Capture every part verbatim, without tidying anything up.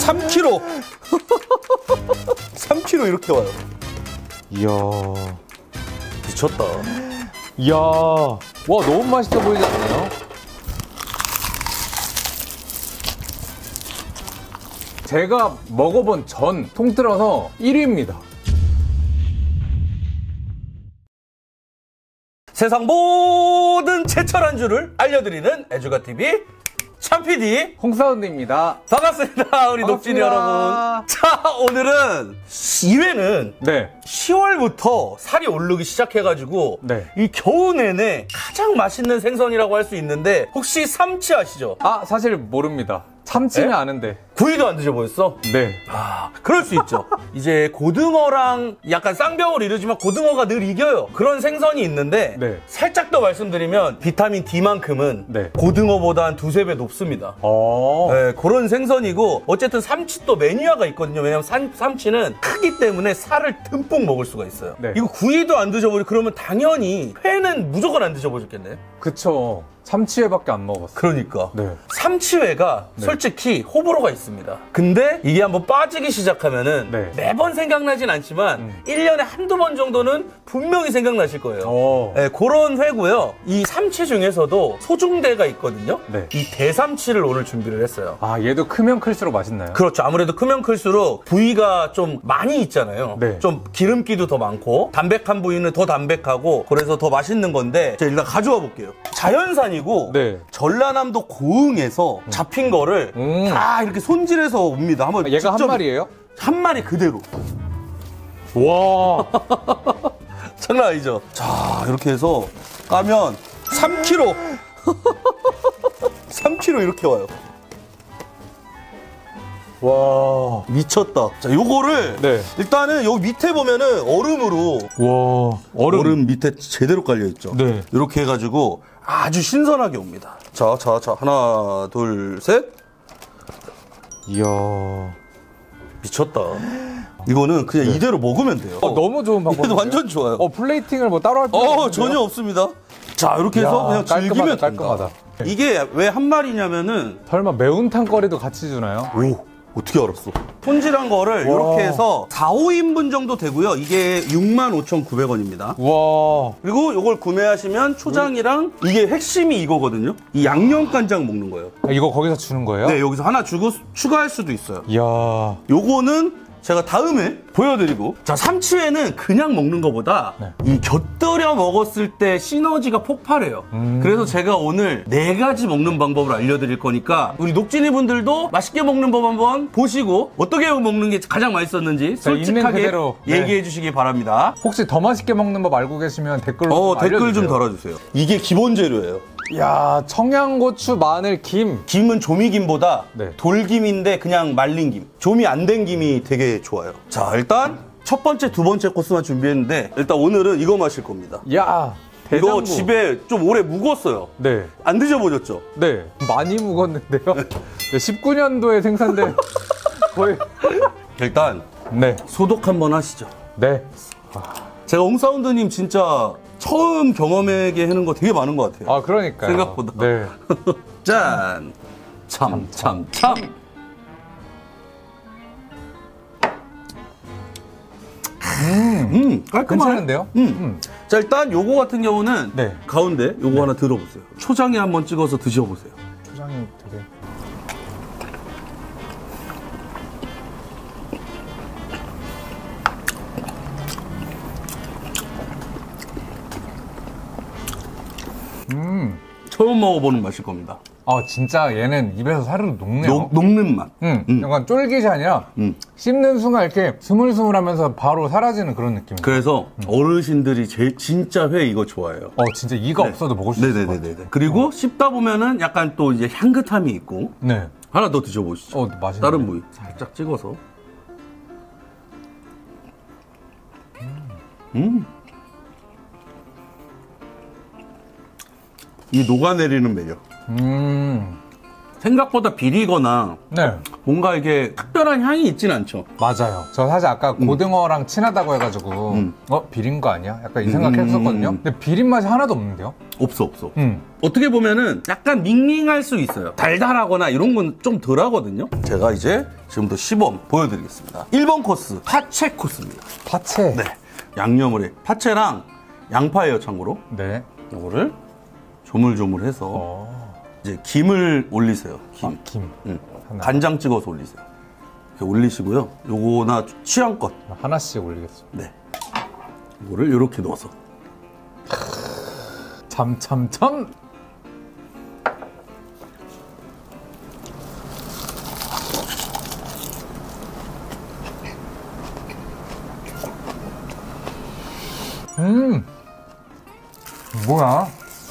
삼 킬로그램. 삼 킬로그램 이렇게 와요. 이야. 미쳤다. 이야. 와, 너무 맛있어 보이지 않나요? 제가 먹어본 전 통틀어서 일 위입니다. 세상 모든 제철 안주를 알려드리는 애주가티비 참피디 홍사운드입니다. 반갑습니다. 우리 녹진이 여러분. 자, 오늘은 이 회는 네. 시월부터 살이 오르기 시작해가지고 네. 이 겨우 내내 가장 맛있는 생선이라고 할 수 있는데 혹시 삼치 아시죠? 아, 사실 모릅니다. 참치는 네? 아는데. 구이도 안 드셔보셨어? 네. 아, 그럴 수 있죠. 이제 고등어랑 약간 쌍벽을 이루지만 고등어가 늘 이겨요. 그런 생선이 있는데 네. 살짝 더 말씀드리면 비타민 D만큼은 네. 고등어보다 한 두세 배 높습니다. 어. 네, 그런 생선이고 어쨌든 삼치 또 매니아가 있거든요. 왜냐면 삼, 삼치는 크기 때문에 살을 듬뿍 먹을 수가 있어요. 네. 이거 구이도 안 드셔보죠. 그러면 당연히 회는 무조건 안 드셔보셨겠네. 그쵸. 참치회밖에 안 먹었어요. 그러니까 네. 삼치회가 네. 솔직히 호불호가 있습니다. 근데 이게 한번 빠지기 시작하면은 네. 매번 생각나진 않지만 음. 일 년에 한두 번 정도는 분명히 생각나실 거예요. 오. 네, 그런 회고요. 이 삼치 중에서도 소중대가 있거든요. 네. 이 대삼치를 오늘 준비를 했어요. 아, 얘도 크면 클수록 맛있나요? 그렇죠. 아무래도 크면 클수록 부위가 좀 많이 있잖아요. 네. 좀 기름기도 더 많고 담백한 부위는 더 담백하고 그래서 더 맛있는 건데 제가 일단 가져와 볼게요. 자연산이고 네. 전라남도 고흥에서 잡힌 거를 음. 다 이렇게 손질해서 옵니다. 한번 얘가 직접 한 마리예요? 한 마리 그대로. 와. 장난 아니죠? 자, 이렇게 해서 까면 삼 킬로그램. 삼 킬로그램 이렇게 와요. 와. 미쳤다. 자, 요거를 네. 일단은 여기 밑에 보면은 얼음으로 와. 얼음. 얼음 밑에 제대로 깔려 있죠. 네. 이렇게 해가지고 아주 신선하게 옵니다. 자, 자, 자, 하나, 둘, 셋. 이야. 미쳤다. 이거는 그냥 네. 이대로 먹으면 돼요. 어, 너무 좋은 방법이에요. 이거 완전 좋아요. 어, 플레이팅을 뭐 따로 할 필요 어, 없는데요? 전혀 없습니다. 자, 이렇게 해서 이야, 그냥 깔끔하다, 즐기면 깔끔하다. 된다. 이게 왜 한 마리냐면은 설마 매운탕 거리도 같이 주나요? 오, 어떻게 알았어? 손질한 거를 와. 이렇게 해서 사, 오 인분 정도 되고요. 이게 육만 오천구백 원입니다. 와. 그리고 이걸 구매하시면 초장이랑 이게 핵심이 이거거든요. 이 양념 간장 먹는 거예요. 아, 이거 거기서 주는 거예요? 네, 여기서 하나 주고 추가할 수도 있어요. 이야. 요거는 제가 다음에 보여드리고. 자, 삼치회는 그냥 먹는 것보다 네. 이 곁들여 먹었을 때 시너지가 폭발해요. 음. 그래서 제가 오늘 네 가지 먹는 방법을 알려드릴 거니까 우리 녹진이 분들도 맛있게 먹는 법 한번 보시고 어떻게 먹는 게 가장 맛있었는지 있는 솔직하게 그대로. 네. 얘기해 주시기 바랍니다. 혹시 더 맛있게 먹는 법 알고 계시면 댓글로 어, 좀 댓글 좀 알려주세요. 달아주세요. 이게 기본 재료예요. 이야, 청양고추, 마늘, 김. 김은 조미김보다 네. 돌김인데 그냥 말린 김. 조미 안 된 김이 되게 좋아요. 자, 일단 첫 번째, 두 번째 코스만 준비했는데 일단 오늘은 이거 마실 겁니다. 야, 대장부. 이거 집에 좀 오래 묵었어요. 네. 안 드셔보셨죠? 네. 많이 묵었는데요. 네, 십구 년도에 생산된 거의. 일단 네. 소독 한번 하시죠. 네. 제가 홍사운드님 진짜 처음 경험하게 하는 거 되게 많은 것 같아요. 아, 그러니까요. 생각보다. 네. 짠! 참, 참, 참! 음, 음 깔끔하네. 괜찮은데요? 음. 음. 자, 일단 요거 같은 경우는 네. 가운데 요거 하나 들어보세요. 초장에 한번 찍어서 드셔보세요. 초장이 되게. 음. 처음 먹어보는 맛일 겁니다. 아, 진짜 얘는 입에서 사르르 녹네요. 녹, 녹는 맛. 음, 음. 약간 쫄깃이 아니라 음. 씹는 순간 이렇게 스물스물하면서 바로 사라지는 그런 느낌. 그래서 어르신들이 제일 진짜 회 이거 좋아해요. 어, 진짜 이가 없어도 먹을 수 있을 것 같아요. 네네네네. 그리고 씹다 보면은 약간 또 이제 향긋함이 있고. 네. 하나 더 드셔보시죠. 어, 맛있네. 다른 부위 살짝 찍어서. 음. 이 녹아내리는 매력. 음. 생각보다 비리거나 네. 뭔가 이게 특별한 향이 있진 않죠. 맞아요. 저 사실 아까 고등어랑 친하다고 해가지고 음. 어? 비린 거 아니야? 약간 이 생각했었거든요. 음. 근데 비린 맛이 하나도 없는데요? 없어 없어. 음. 어떻게 보면은 약간 밍밍할 수 있어요. 달달하거나 이런 건 좀 덜 하거든요. 제가 이제 지금부터 시범 보여드리겠습니다. 일 번 코스 파채 코스입니다. 파채. 네. 양념을 해. 파채랑 양파예요, 참고로. 네. 이거를 조물조물해서 어. 이제 김을 올리세요. 김. 아, 김. 응. 하나. 간장 찍어서 올리세요. 이렇게 올리시고요. 요거나 취향껏. 하나씩 올리겠습니다. 네. 이거를 이렇게 넣어서. 참참참. 음. 뭐야?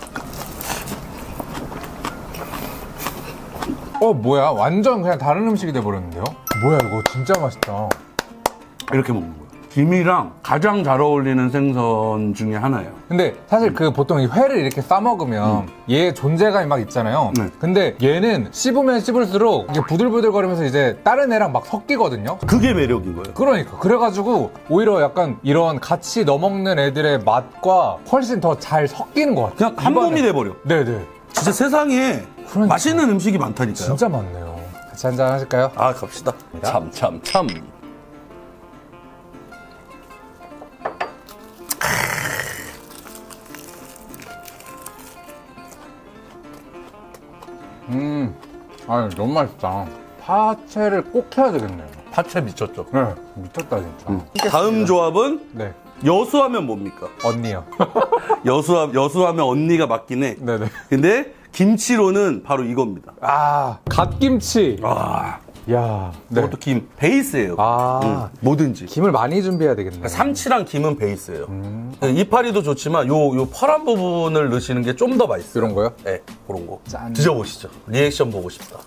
어 뭐야? 완전 그냥 다른 음식이 돼버렸는데요? 뭐야 이거 진짜 맛있다. 이렇게 먹는 거예요. 김이랑 가장 잘 어울리는 생선 중에 하나예요. 근데 사실 그 보통 이 회를 이렇게 싸먹으면 얘 존재감이 막 있잖아요. 네. 근데 얘는 씹으면 씹을수록 이게 부들부들거리면서 이제 다른 애랑 막 섞이거든요. 그게 매력인 거예요. 그러니까 그래가지고 오히려 약간 이런 같이 넣어먹는 애들의 맛과 훨씬 더 잘 섞이는 것 같아요. 그냥 한 몸이 돼버려. 네네. 진짜 세상에 그러니까. 맛있는 음식이 많다니까요. 진짜 많네요. 같이 한잔 하실까요? 아, 갑시다. 참, 참, 참. 음, 아 너무 맛있다. 파채를 꼭 해야 되겠네요. 파채 미쳤죠. 네, 미쳤다 진짜. 다음 조합은 네, 여수하면 뭡니까? 언니요. 여수, 여수하면 언니가 맞긴 해. 네네. 근데 김치로는 바로 이겁니다. 아, 갓김치. 아, 야, 네. 이것도 김 베이스예요. 아. 응, 뭐든지. 김을 많이 준비해야 되겠네요. 삼치랑 김은 베이스예요. 이파리도 좋지만 요, 요 파란 부분을 넣으시는 게 좀 더 맛있어요. 이런 거요? 네, 그런 거. 짠. 드셔보시죠. 리액션 보고 싶다.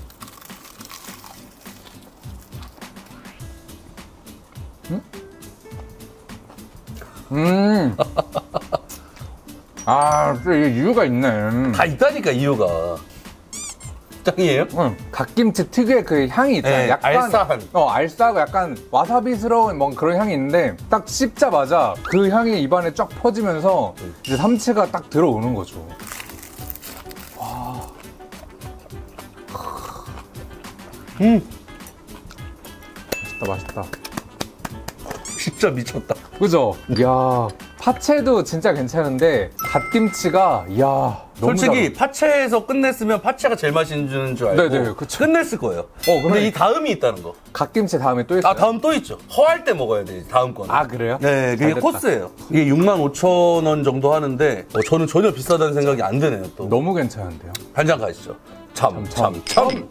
음. 아, 또 이게 이유가 있네. 다 있다니까, 이유가. 짱이에요? 응. 갓김치 특유의 그 향이 있잖아요. 네, 약간 알싸한. 어, 알싸하고 약간 와사비스러운 뭔 그런 향이 있는데 딱 씹자마자 그 향이 입안에 쫙 퍼지면서 이제 삼치가 딱 들어오는 거죠. 음, 맛있다, 맛있다. 진짜 미쳤다. 그죠? 이야, 파채도 진짜 괜찮은데 갓김치가 이야 너무 솔직히 잘... 파채에서 끝냈으면 파채가 제일 맛있는 줄 알고 네네, 그쵸. 끝냈을 거예요. 어, 그러니까. 근데 이 다음이 있다는 거. 갓김치 다음에 또 있어요? 아, 다음 또 있죠. 허할 때 먹어야 돼, 다음 거는. 아, 그래요? 네, 그게 잘 됐다. 코스예요. 이게 육만 오천 원 정도 하는데 어, 저는 전혀 비싸다는 생각이 안 드네요. 또 너무 괜찮은데요? 한잔 가시죠. 참, 참, 참, 참.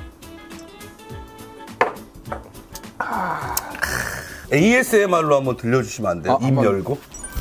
에이에스엠알로 한번 들려주시면 안 돼요? 아, 입 한번. 열고.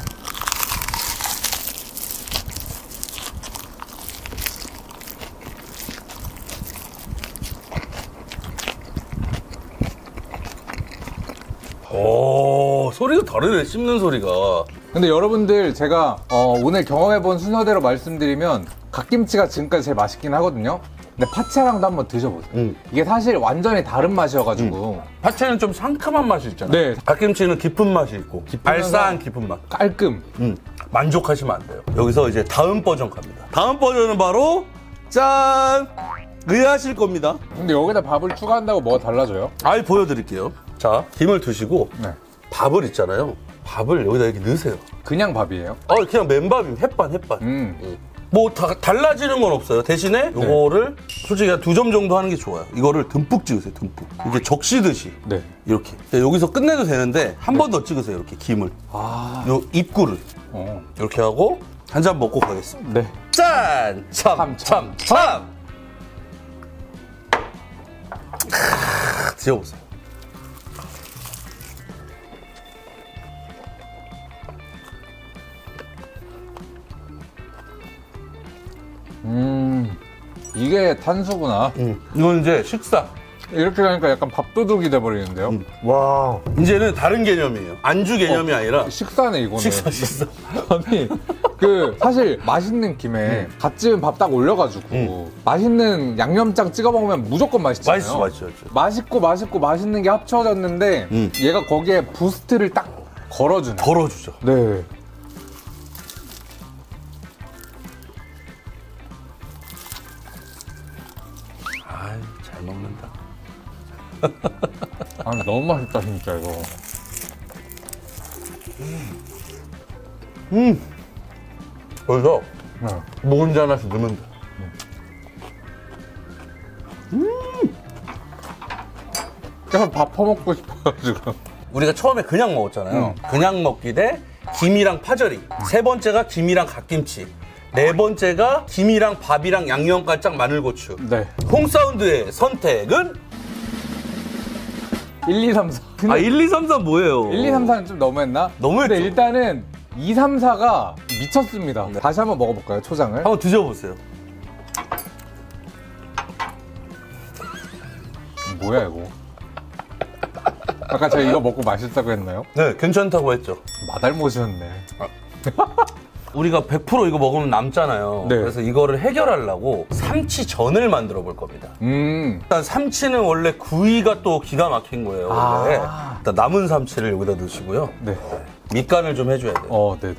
오, 소리가 다르네, 씹는 소리가. 근데 여러분들 제가 어, 오늘 경험해본 순서대로 말씀드리면 갓김치가 지금까지 제일 맛있긴 하거든요. 근데 파채랑도 한번 드셔보세요. 음. 이게 사실 완전히 다른 맛이어가지고 파채는 좀 상큼한 맛이 있잖아요. 네. 갓김치는 깊은 맛이 있고, 알싸한 깊은 맛. 깔끔. 음, 만족하시면 안 돼요. 여기서 이제 다음 버전 갑니다. 다음 버전은 바로 짠! 의아하실 겁니다. 근데 여기다 밥을 추가한다고 뭐가 달라져요? 아이, 보여드릴게요. 자, 김을 드시고 네. 밥을 있잖아요. 밥을 여기다 이렇게 넣으세요. 그냥 밥이에요? 아, 그냥 맨밥이면 햇반, 햇반. 음. 음. 뭐 다, 달라지는 건 없어요. 대신에 이거를 솔직히 한 두 점 정도 하는 게 좋아요. 이거를 듬뿍 찍으세요, 듬뿍. 이게 적시듯이. 네. 이렇게. 여기서 끝내도 되는데 한 번 더 찍으세요, 이렇게 김을. 아. 요 입구를. 어. 이렇게 하고 한 잔 먹고 가겠습니다. 네. 짠! 참, 참, 참, 참! 크, 드셔보세요. 음. 이게 탄수구나. 음, 이건 이제 식사. 이렇게 가니까 약간 밥도둑이 돼버리는데요. 음. 와. 이제는 다른 개념이에요. 안주 개념이 어, 아니라 식사네 이거는. 식사 식사. 아니 그 사실 맛있는 김에 음. 갓 지은 밥 딱 올려가지고 음. 맛있는 양념장 찍어 먹으면 무조건 맛있잖아요. 맛있어, 맛있어, 맛있어. 맛있고 맛있고 맛있는 게 합쳐졌는데 음. 얘가 거기에 부스트를 딱 걸어주네. 걸어주죠. 네. 아이, 잘 먹는다. 아 너무 맛있다 진짜 이거. 음. 그래서 네. 묵은지 하나씩 넣으면 돼. 그냥 밥 퍼먹고 싶어가지고. 우리가 처음에 그냥 먹었잖아요. 그냥 먹기 대 김이랑 파절이. 세 번째가 김이랑 갓김치. 네 번째가 김이랑 밥이랑 양념깔짝 마늘고추. 네. 홍사운드의 선택은? 일, 이, 삼, 사. 아, 일, 이, 삼, 사 뭐예요? 일, 이, 삼, 사는 좀 너무했나? 너무했죠. 근데 일단은 이, 삼, 사가 미쳤습니다. 네. 다시 한번 먹어볼까요, 초장을? 한번 드셔보세요. 뭐야 이거? 아까 제가 이거 먹고 맛있다고 했나요? 네, 괜찮다고 했죠. 마달못이었네. 우리가 백 퍼센트 이거 먹으면 남잖아요. 네. 그래서 이거를 해결하려고 삼치전을 만들어 볼 겁니다. 음. 일단 삼치는 원래 구이가 또 기가 막힌 거예요. 원래. 아. 일단 남은 삼치를 여기다 넣으시고요. 네. 밑간을 좀 해줘야 돼요. 어, 네네.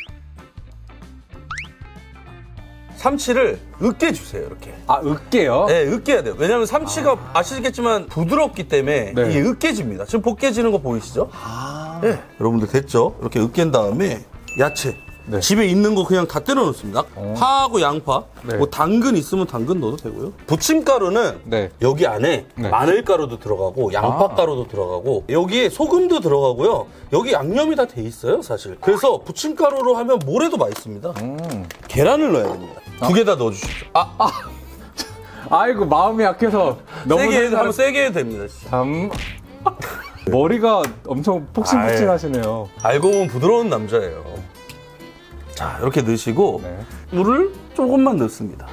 삼치를 으깨 주세요, 이렇게. 아, 으깨요? 네, 으깨야 돼요. 왜냐면 삼치가 아... 시겠지만 부드럽기 때문에 네. 이게 으깨집니다. 지금 벗겨지는 거 보이시죠? 아. 네. 여러분들 됐죠? 이렇게 으깬 다음에 야채. 네. 집에 있는 거 그냥 다 때려 넣습니다. 어. 파하고 양파, 네. 뭐 당근 있으면 당근 넣어도 되고요. 부침가루는 네. 여기 안에 네. 마늘가루도 들어가고 양파가루도 들어가고 여기에 소금도 들어가고 여기 양념이 다 돼 있어요, 사실. 그래서 부침가루로 하면 뭘 해도 맛있습니다. 음. 계란을 넣어야 됩니다. 두 개 다 넣어주십시오. 아, 아이고, 마음이 약해서 너무 세게 해도, 생각- 한번 세게 해도 됩니다. 진짜. 참. 머리가 엄청 폭신폭신 하시네요. 알고 보면 부드러운 남자예요. 자, 이렇게 넣으시고 네. 물을 조금만 넣습니다.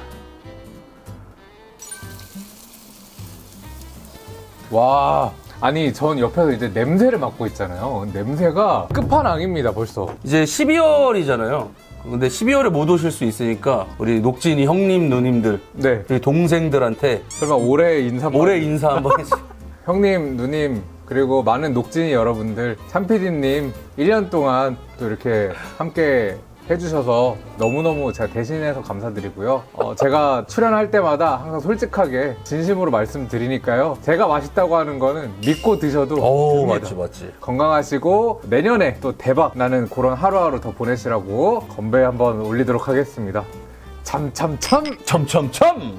와. 아니, 전 옆에서 이제 냄새를 맡고 있잖아요. 냄새가 끝판왕입니다, 벌써. 이제 십이월이잖아요. 근데 십이월에 못 오실 수 있으니까 우리 녹진이 형님, 누님들, 네. 우리 동생들한테 설마 올해 인사 올해 인사 한번 해주세요. 형님, 누님, 그리고 많은 녹진이 여러분들, 참피디님 일 년 동안 또 이렇게 함께 해주셔서 너무너무 제가 대신해서 감사드리고요. 어, 제가 출연할 때마다 항상 솔직하게 진심으로 말씀드리니까요. 제가 맛있다고 하는 거는 믿고 드셔도 오, 됩니다. 맞지, 맞지. 건강하시고 내년에 또 대박 나는 그런 하루하루 더 보내시라고 건배 한번 올리도록 하겠습니다. 참참참! 참참참!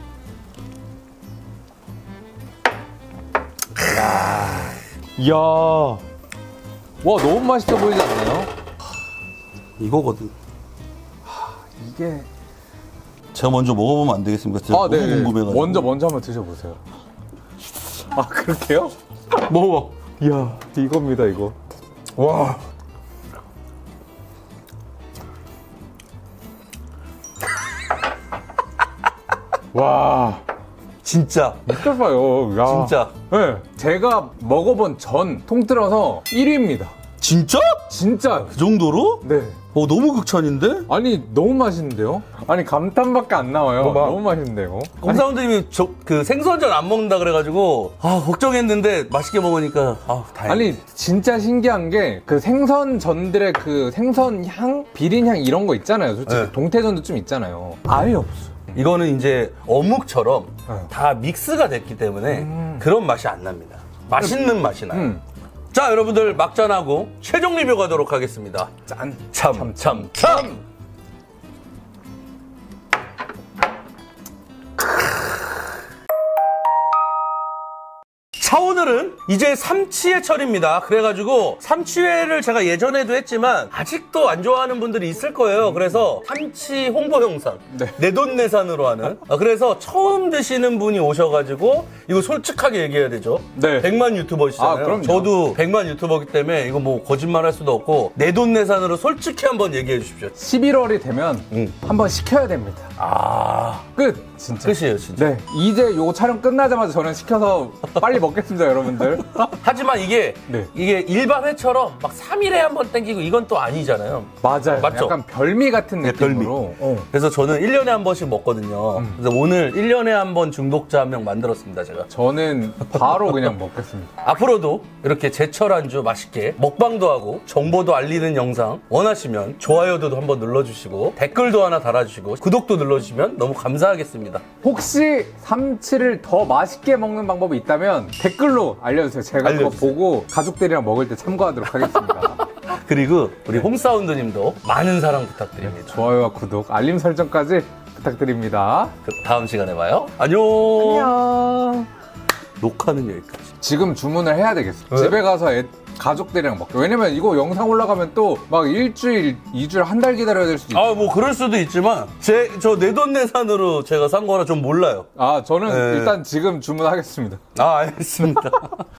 이야. 와, 너무 맛있어 보이지 않나요? 이거거든. 이게. 제가 먼저 먹어보면 안 되겠습니까? 제가 아, 너무 네. 궁금해가지고. 먼저, 먼저 한번 드셔보세요. 아, 그렇게요? 먹어봐. 이야, 이겁니다, 이거. 와. 와. 진짜. 미쳤어요. 야. 진짜. 네. 제가 먹어본 전 통틀어서 일 위입니다. 진짜? 진짜. 그 정도로? 네. 어, 너무 극찬인데? 아니, 너무 맛있는데요? 아니, 감탄밖에 안 나와요. 뭐 봐. 너무 맛있는데요? 공사원들님이 저, 그 생선전 안 먹는다 그래가지고, 아, 걱정했는데 맛있게 먹으니까, 아, 다행이다. 아니, 진짜 신기한 게 그 생선전들의 그 생선 향, 비린 향 이런 거 있잖아요. 솔직히 네. 동태전도 좀 있잖아요. 아예 없어. 이거는 이제 어묵처럼 네. 다 믹스가 됐기 때문에 음. 그런 맛이 안 납니다. 맛있는 맛이 나요. 음. 자, 여러분들 막잔하고 최종 리뷰 가도록 하겠습니다. 짠. 참, 참, 참! 자, 오늘은 이제 삼치의 철입니다. 그래가지고 삼치회를 제가 예전에도 했지만 아직도 안 좋아하는 분들이 있을 거예요. 그래서 삼치 홍보 영상 네. 내돈내산으로 하는 아, 그래서 처음 드시는 분이 오셔가지고 이거 솔직하게 얘기해야 되죠. 네. 백만 유튜버시잖아요. 아, 그럼요. 저도 백만 유튜버기 때문에 이거 뭐 거짓말 할 수도 없고 내돈내산으로 솔직히 한번 얘기해 주십시오. 십일월이 되면 음. 한번 시켜야 됩니다. 아, 끝! 진짜. 끝이에요, 진짜. 네. 이제 요거 촬영 끝나자마자 저는 시켜서 빨리 먹겠습니다, 여러분들. 하지만 이게, 네. 이게 일반 회처럼 막 삼 일에 한 번 땡기고 이건 또 아니잖아요. 맞아요. 맞죠? 약간 별미 같은 네, 느낌으로. 어. 그래서 저는 일 년에 한 번씩 먹거든요. 음. 그래서 오늘 일 년에 한 번 중독자 한 명 만들었습니다, 제가. 저는 바로 그냥 먹겠습니다. 앞으로도 이렇게 제철 안주 맛있게 먹방도 하고 정보도 알리는 영상 원하시면 좋아요도 한번 눌러주시고 댓글도 하나 달아주시고 구독도 눌러주시면 너무 감사하겠습니다. 혹시 삼치를 더 맛있게 먹는 방법이 있다면 댓글로 알려주세요. 제가 알려주세요. 그거 보고 가족들이랑 먹을 때 참고하도록 하겠습니다. 그리고 우리 홈사운드님도 많은 사랑 부탁드립니다. 좋아요와 구독, 알림 설정까지 부탁드립니다. 그 다음 시간에 봐요. 안녕. 안녕. 녹화는 여기까지. 지금 주문을 해야 되겠어. 왜? 집에 가서 애, 가족들이랑 먹게. 왜냐면 이거 영상 올라가면 또 막 일주일, 이주일, 한 달 기다려야 될 수도 있고. 아, 뭐 그럴 수도 있지만 제 저 내돈내산으로 제가 산 거라 좀 몰라요. 아, 저는 네. 일단 지금 주문하겠습니다. 아, 알겠습니다.